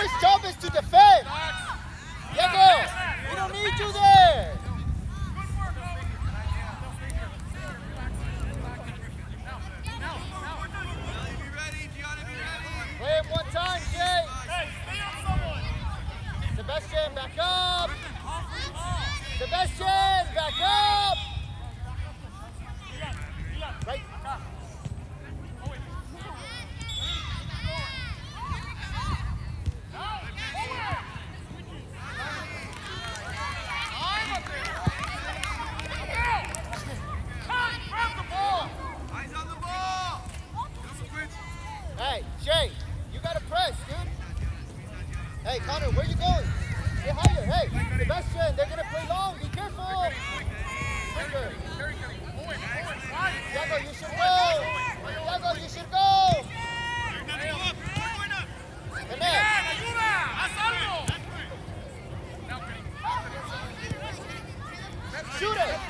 His job is to defend. Diego, we don't need you there. Play it one time, Jay. Sebastian, back up. Sebastian, back up. Right. Hey, Jay, you gotta press, dude. Hey, Connor, where you going? Get higher. Hey, Sebastian, they're gonna play long. Be careful. Quicker. Diego, you should go. Diego, you should go. Connect. Shoot it.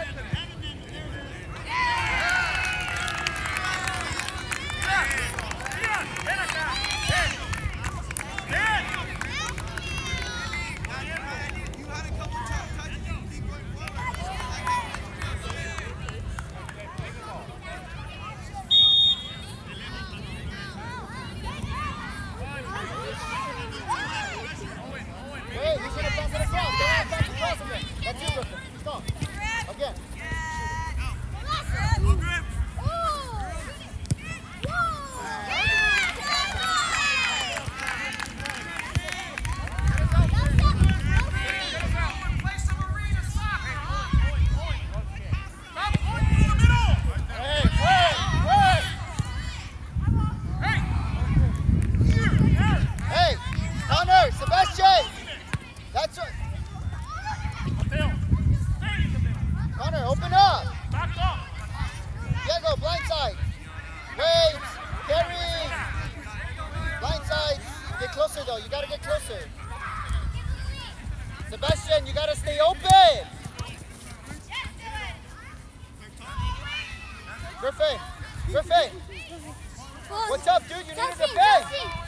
Sebastian, you gotta stay open. Griffin, Griffin. What's up, dude? You need to defend.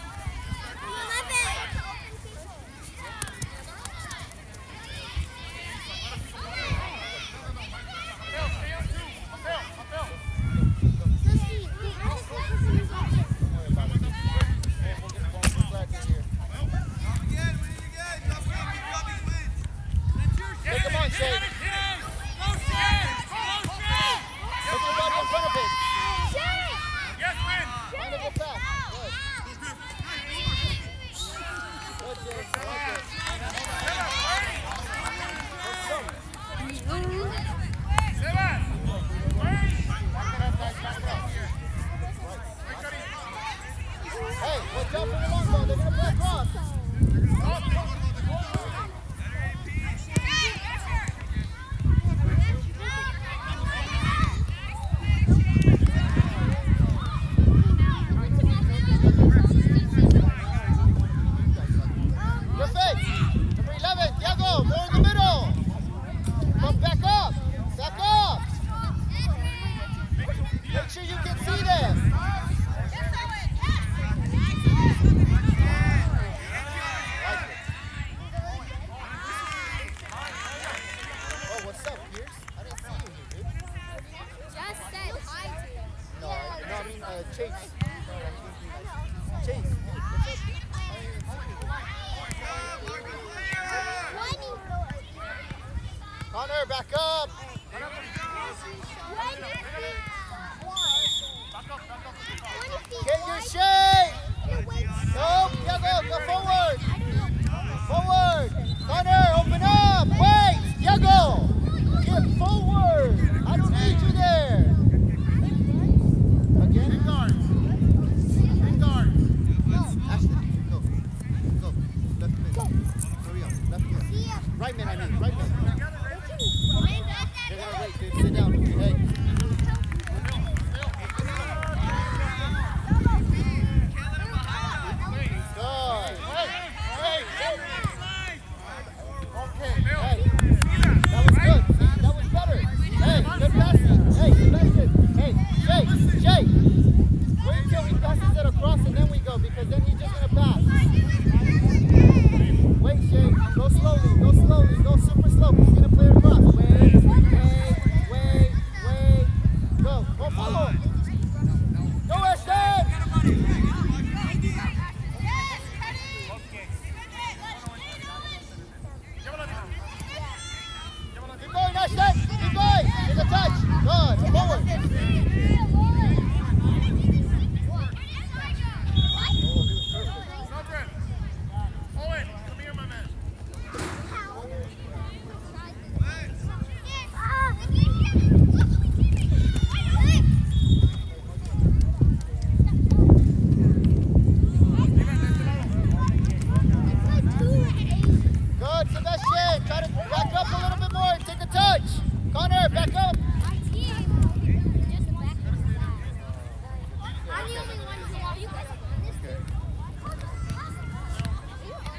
Connor, back up. Get your shape. Go, Diego, go forward. Forward. Connor, open up. Wait, Diego. Get forward. I don't need you there. Again. Big guard. Big guard. Ashton, go. Go. Left mid. Hurry up. Left mid. Right mid, I mean. Right mid.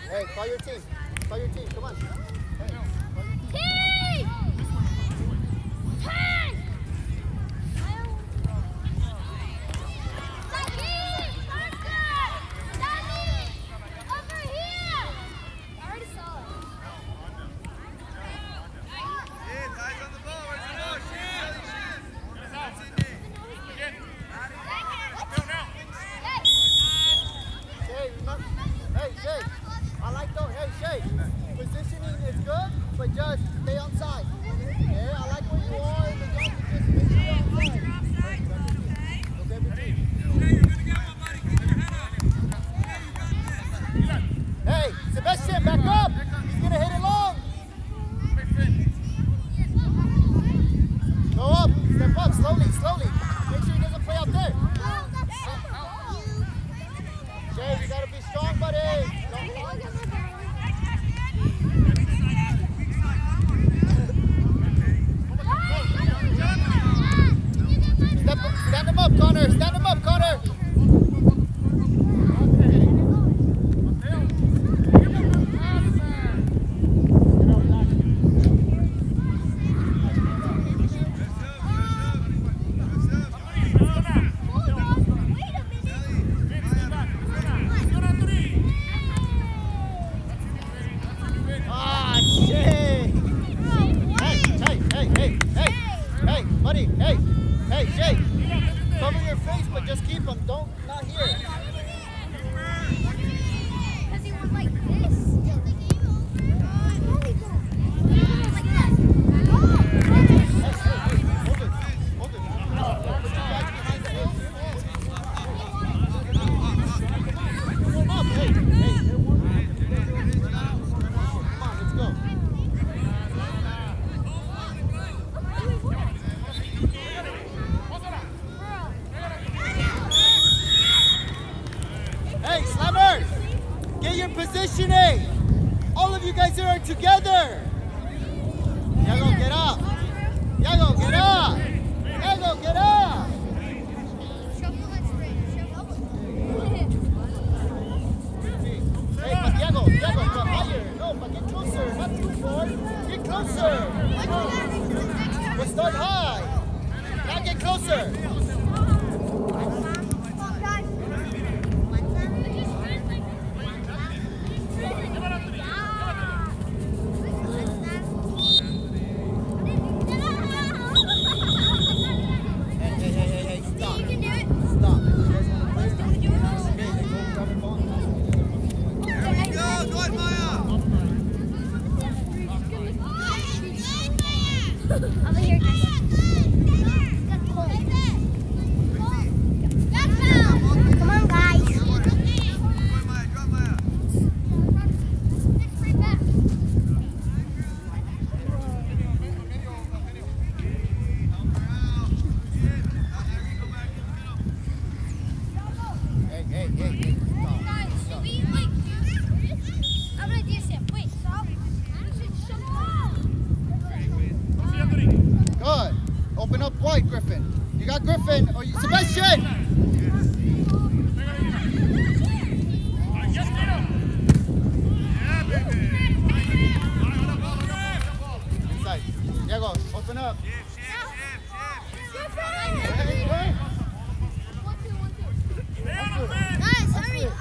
Hey, call your team. Call your team. Come on. Hey, call your team. Team! Hey! Saki! Parker! Danny! Over here! I already saw it. Eyes on the ball. Where's the ball? Shay, remember? Hey, Shay. I like those. Hey, Shay. Positioning is good, but just stay on side. Okay? I like where you are in the game. Just make sure you're on side. Look at the team. Hey, Sebastian, back up. He's going to hit it long. Go up. Step up. Slowly, slowly. Make sure he doesn't play out there. Jay, you gotta be strong, buddy. Stand him up, Connor. Stand him up, Connor. Positioning! All of you guys are together! Yago, get up! Yago, get up! Yago, get up! Hey, but Yago, go higher! No, but get closer! Not too far! Get closer! We'll start high! Now get closer! Over here, guys. Come on, guys. Hey. Good. Open up wide, Griffin. You got Griffin. Or Sebastian! Inside. Diego, open up. Hey. Guys, hurry up!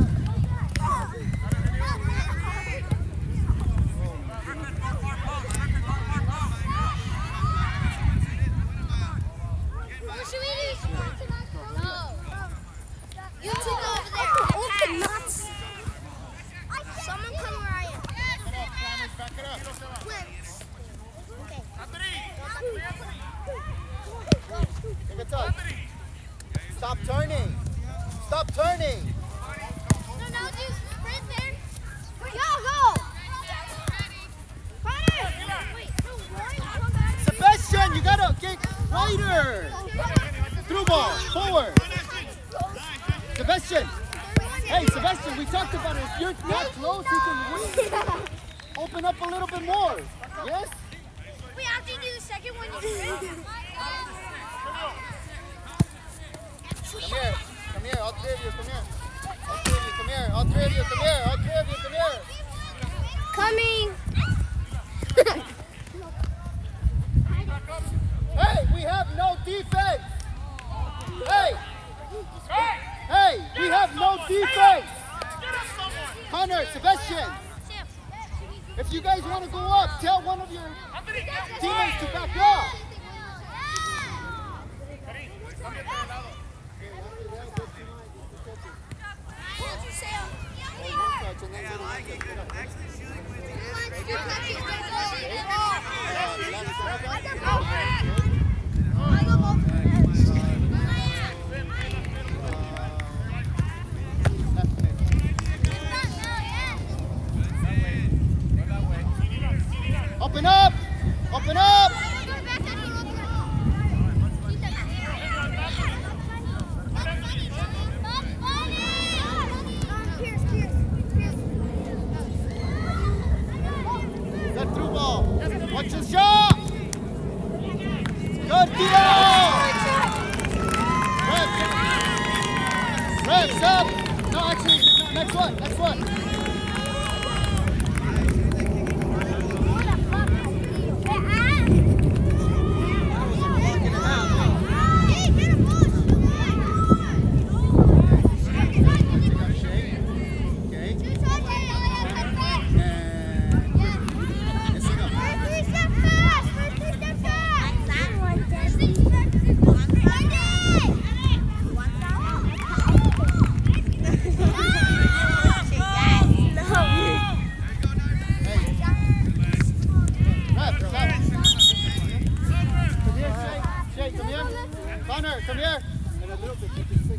Should we do? No. You two go over there. Open nuts. Someone come where I am. Back it up. Twins. Okay. Take a touch. Stop turning. Stop turning. No, do sprint there. Go. Connor. Wait, no, Sebastian, you gotta get wider. Through ball, forward. Sebastian. Hey, Sebastian, we talked about it. If you're that close, you can win. Open up a little bit more. Yes? Wait, after you do the second one, you sprint. Come here, all three of you, come here. All three of you, come here. Sebastian, if you guys want to go up, tell one of your teammates to back up. Open up! Open up! Good through ball. Watch your shot! Good deal! Reps up! No, actually, next one, next one. Connor, come here. And a little bit.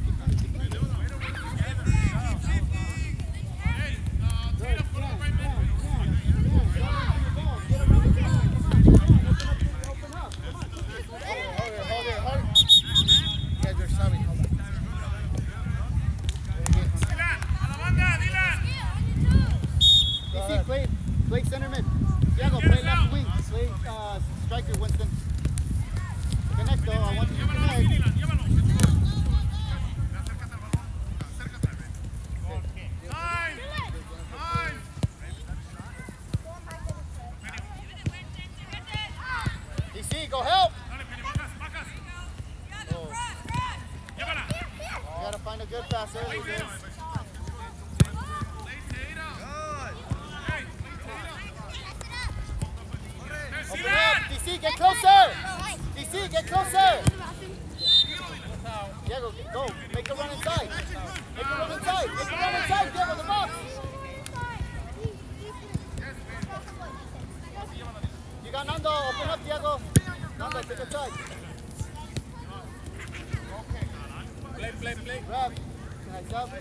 Play center mid. Diego, play left wing. Play striker, Winston. Connect though, I want you to connect. DC, go help! Oh. You gotta find a good pass early, dude. Open up! DC, get closer! DC, get closer! Diego, go. Make a run inside. Make a run inside. Make a run inside, Diego, the box! You got Nando. Open up, Diego. Nando, take a side. Play. Grab. Nice up.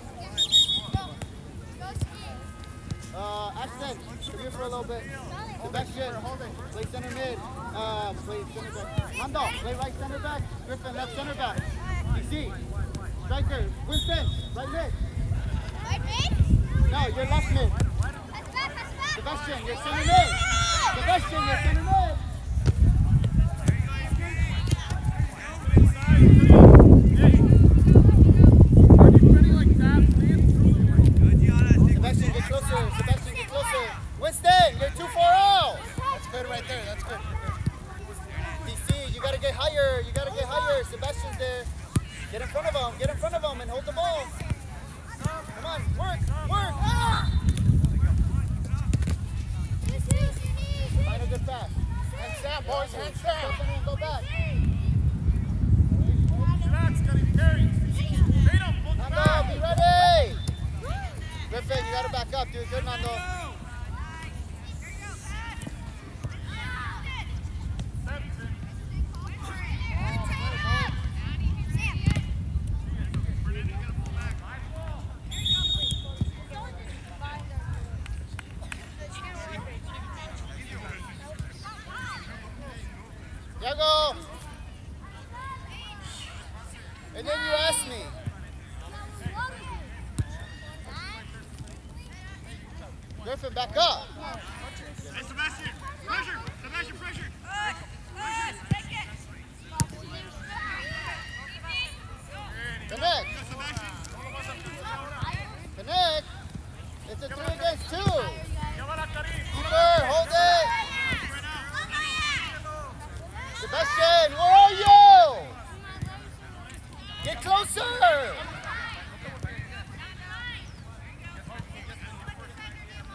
Ashton, come here for a little bit. Sebastian, play center mid. Play center back. Nando, play right center back. Griffin, left center back. DC, striker. Winston, right mid. Right mid? No, you're left mid. Sebastian, you're center mid. Sebastian, you're center mid. Sebastian, get closer. Sebastian, get closer. Winston, you're too far out. That's good right there. That's good. DC, you gotta get higher. You gotta get higher. Sebastian's there. Get in front of him. Get in front of him and hold the ball. Come on, work. Find a good pass. Hands down, boys. Hands down. Go back. Nando, be ready. Griffin, you gotta back up, dude. Good, Nando. Diego! And then you ask me. Griffin, back up. Hey, Sebastian, pressure. Sebastian, pressure. Connect. Connect. It's a 3 against 2. Keeper, hold it. Sebastian, where are you? Get closer.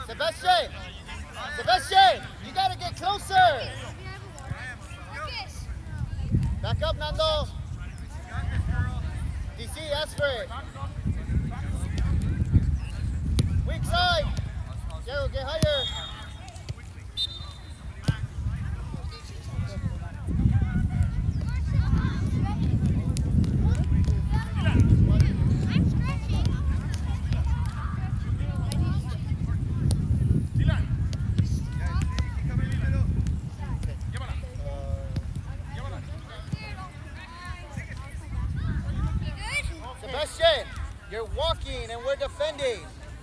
Sebastian! Sebastian! You gotta get closer! Back up, Nando! DC, ask for it. Weak side! Diego, get higher! Sebastian, you're walking and we're defending.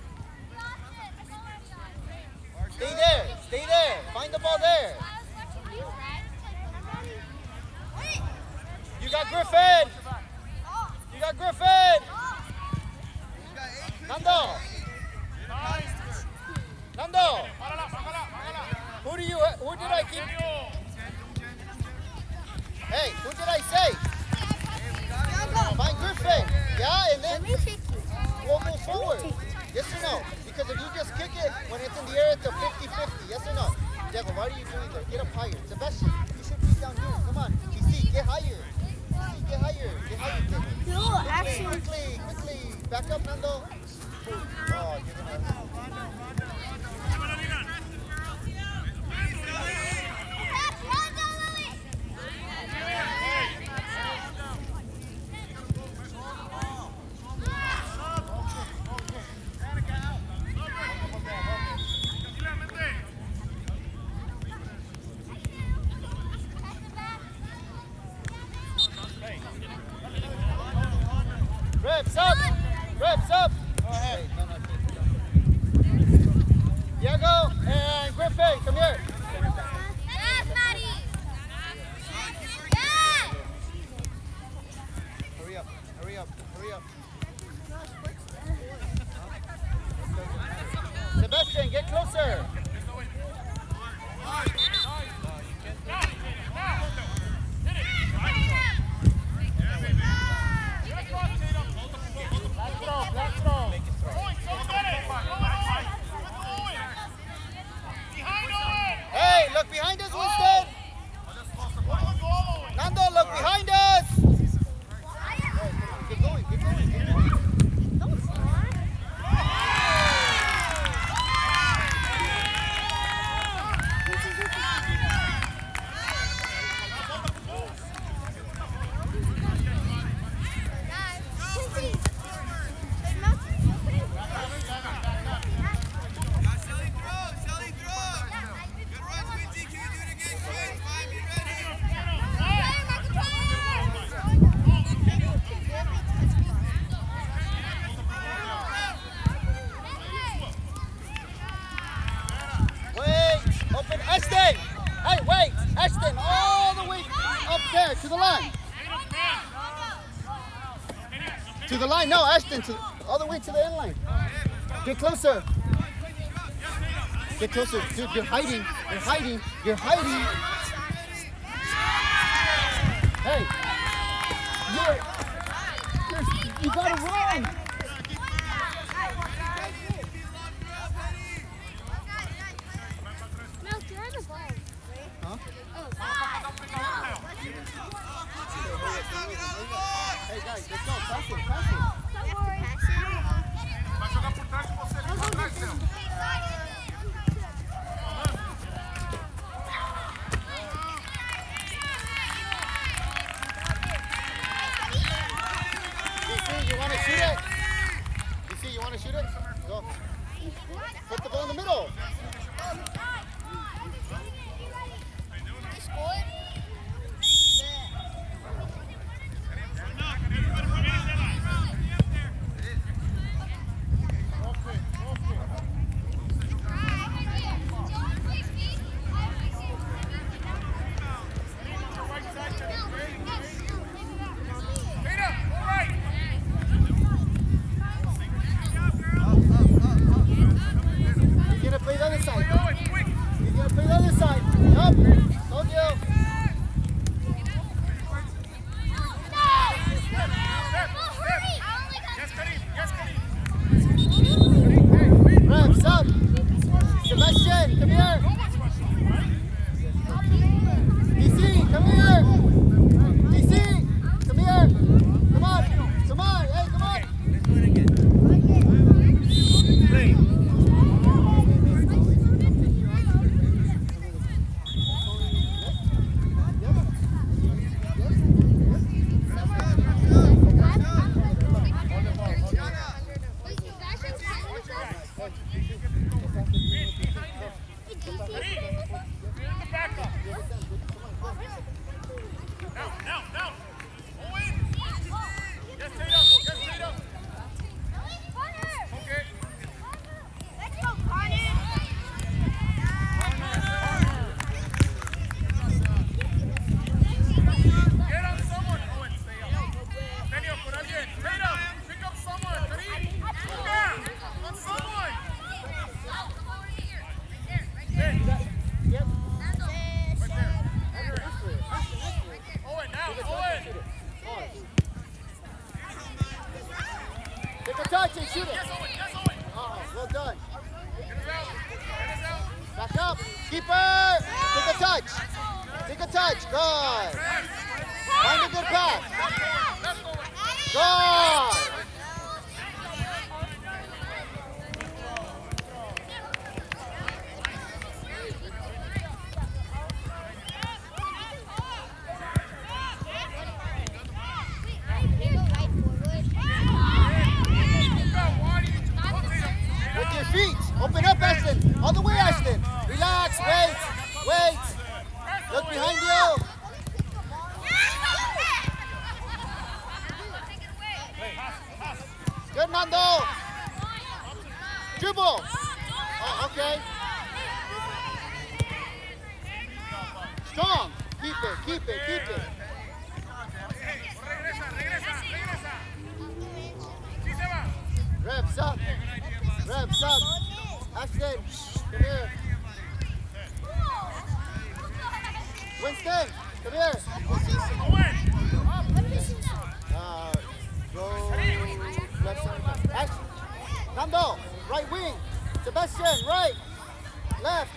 Stay there, stay there. Find the ball there. You got Griffin. You got Griffin. Nando. Nando. Who did I keep? Hey, who did I say? Find Griffin. Yeah, and then we'll move forward. Yes or no? Because if you just kick it, when it's in the air, it's a 50-50. Yes or no? Diego, why are you doing that? Get up higher. Sebastian, you should be down here. Come on. DC, get higher. DC, get higher. Get higher, Diego. No, actually. Quickly. Back up, Nando. Oh, you're going to... Reps up! Reps up! Go ahead. Diego and Griffin, come here. Yes, Maddie! Yes! Hurry up, hurry up, hurry up. Sebastian, get closer. Hey, look behind us, Winston! Nando, look behind us! Get going, get going, get going. Ashton! Hey, wait! Ashton, all the way up there, to the line. To the line, no, Ashton, all the way to the end line. Get closer. Get closer. Dude, you're hiding. You're hiding. You're hiding. Hey. You gotta run. Huh? Hey guys, let's go. Pass it, pass it. Vai jogar por trás de você, por trás, Céu. DC, you want to shoot it? Keeper! Take a touch. Take a touch. Good. Find a good pass. Good. With your feet. Open up, Ashton. All the way, Ashton. Relax. Wait. Wait. Look behind you. Good, Nando. Dribble. Oh, okay. Strong. Keep it. Keep it. Keep it. Revs up. Revs up. Ashton, come here. Winston, come here. Go left side. Ashton. Nando, right wing. Sebastian, right. Left.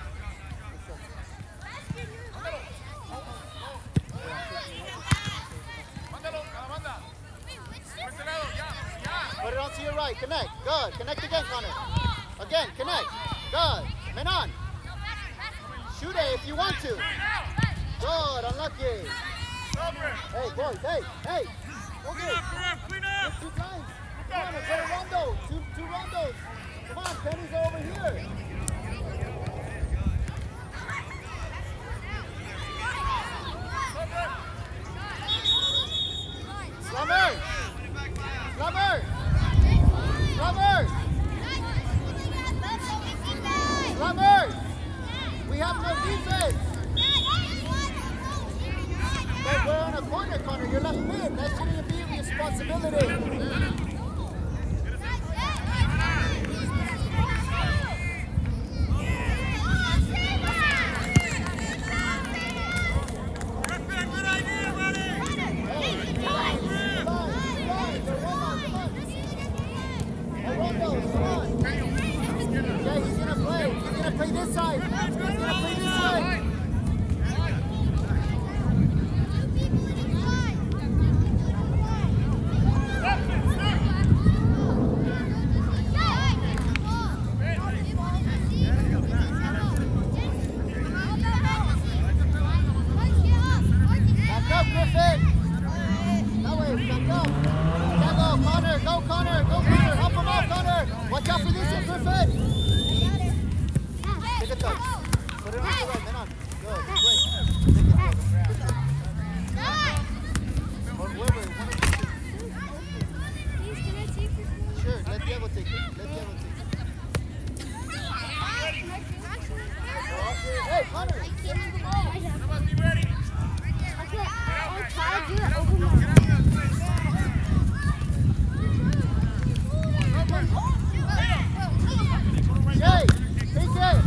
Put it onto your right. Connect. Good. Connect again, Connor. Again. Connect. Good. Menon. Shoot it if you want to. Good. Unlucky. Hey, boys. Hey. Hey. Okay. Clean up. Two times. Come on. Let's get a rondo. Two rondos. Come on. Pennies are over here. Slumber. Slumber. Slumber. Slumber. We have no defense. But we're on a corner, Connor. You're left mid. That shouldn't be your responsibility. Play this side. He's gonna play this side. Back up, Griffin. That way, back up. Yeah, go, Connor. Go, Connor. Go, Connor. Help him out, Connor. Watch out for this one, Griffin. Take a touch. Put it on the right, Menon. Good. Great. Take it. Or whoever. One of you two. Sure. Let Diego take it. Let Diego take it. Hey, Connor. Get to the ball. Somebody ready. I'll try to do it over my Jay, take it.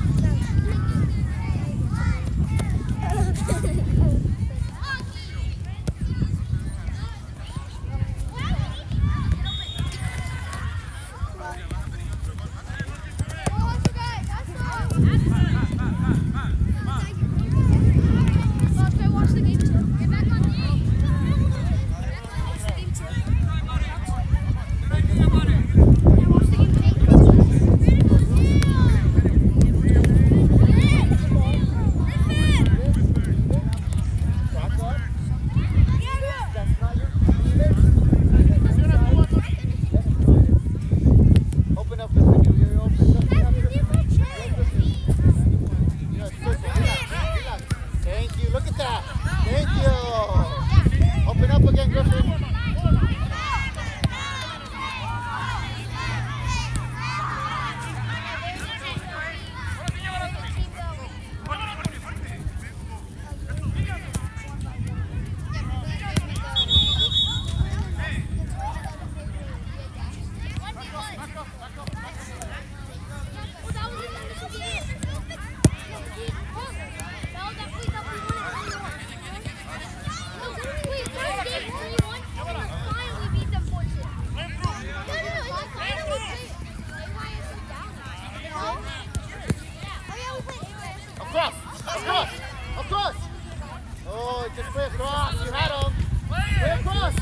Across. Across. Across. Oh, just play across. You had him. Play across.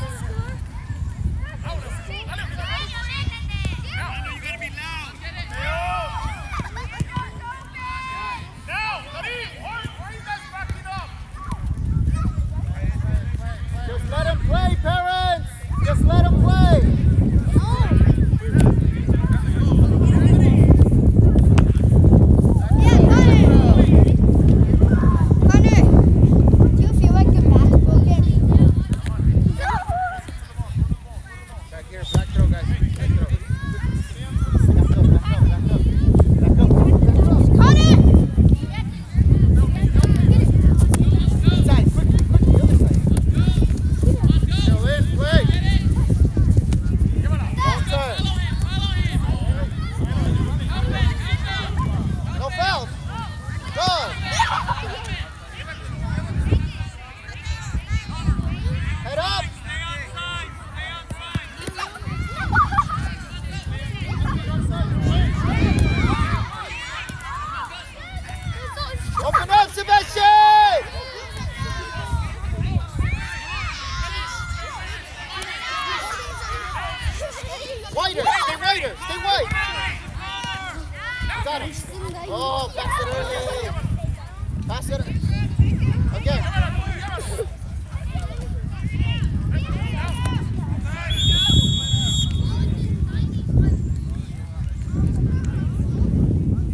Just let him play, parents. Just let him play. Wider, stay wider, stay wide. Got it. Oh, pass it early. Pass it. Again.